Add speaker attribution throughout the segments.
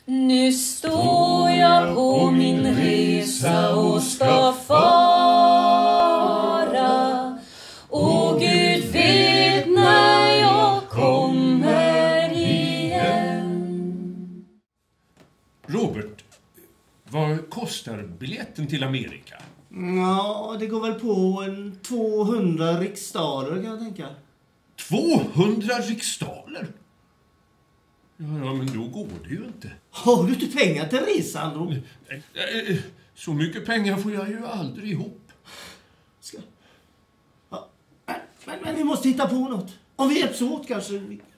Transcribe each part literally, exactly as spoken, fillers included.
Speaker 1: Nu står jag på min resa och ska fara, och Gud vet när jag kommer igen.
Speaker 2: Robert, vad kostar biljetten till Amerika?
Speaker 3: Ja, det går väl på en tvåhundra riksdaler kan jag tänka.
Speaker 2: tvåhundra riksdaler? Ja, ja, men då går det ju inte.
Speaker 3: Har du inte pengar till resan då?
Speaker 2: Så mycket pengar får jag ju aldrig ihop.
Speaker 3: Ska... Ja, men, men, men vi måste hitta på något. Om vi hjälps åt kanske.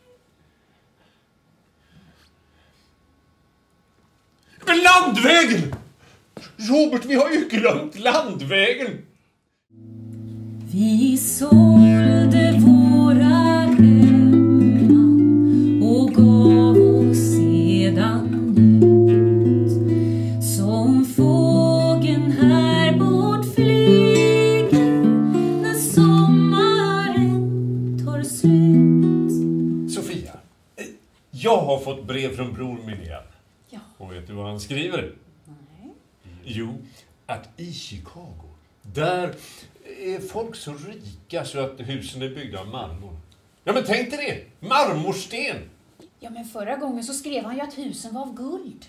Speaker 2: Men landvägen! Robert, vi har ju glömt landvägen.
Speaker 1: Vi sålde våra hemman och gav oss sedan ut. Som fågeln här bort flyger när sommaren tar slut.
Speaker 2: Sofia, jag har fått brev från bror min igen.
Speaker 1: Ja.
Speaker 2: Och vet du vad han skriver?
Speaker 1: Nej.
Speaker 2: Jo, att i Chicago, där är folk så rika så att husen är byggda av marmor. Ja, men tänk dig det! Marmorsten!
Speaker 1: Ja, men förra gången så skrev han ju att husen var av guld.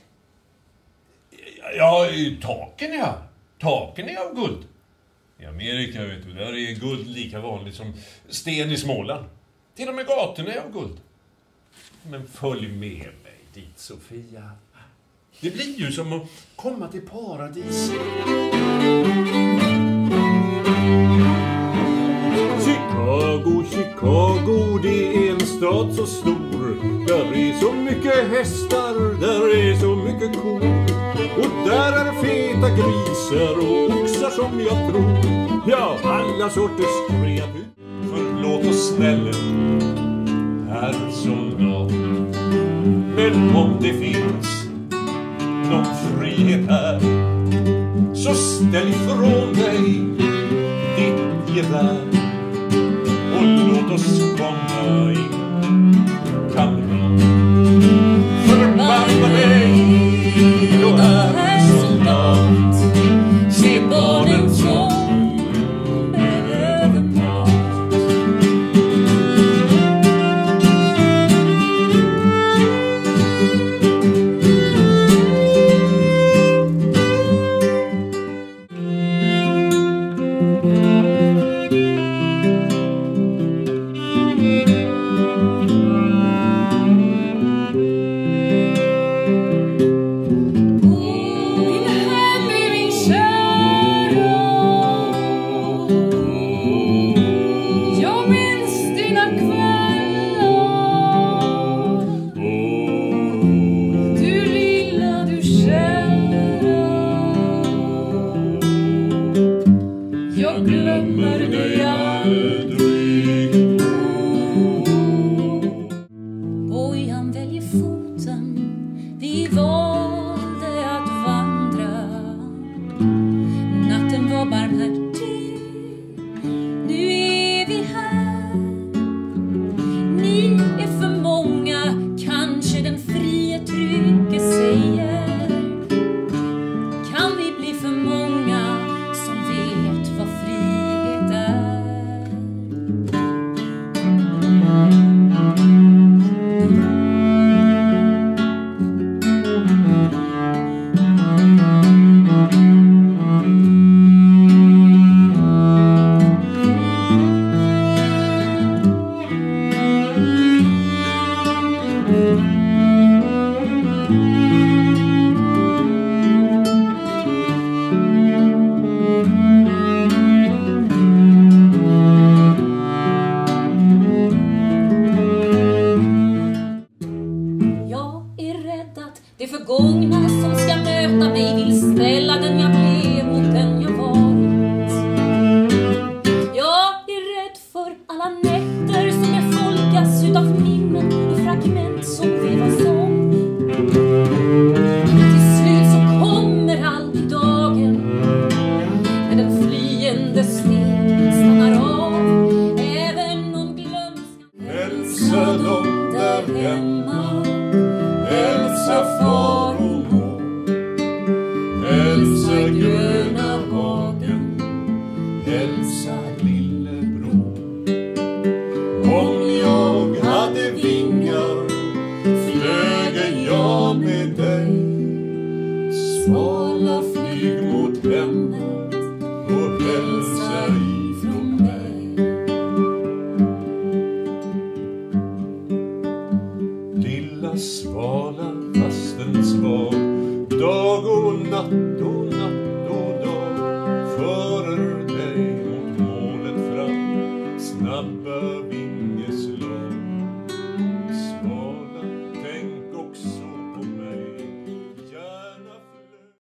Speaker 2: Ja, taken ja. Taken är av guld. I Amerika, vet du, där är guld lika vanligt som sten i Småland. Till och med gatorna är av guld. Men följ med mig dit, Sofia. Det blir ju som att komma till paradis. Chicago, Chicago, det är en stad så stor. Där är så mycket hästar, där är så mycket kor. Och där är feta grisar och oxar som jag tror. Ja, alla sorters kreatur. Förlåt oss snälla, herr soldat. Men om det finns någon frihet här, så ställ ifrån dig ditt gevär och låt oss komma in, kamrat. Förbanna mig då, herr soldat. Se barnen som behöver mat.
Speaker 1: Det förgångna som ska möta mig vill ställa den jag blev.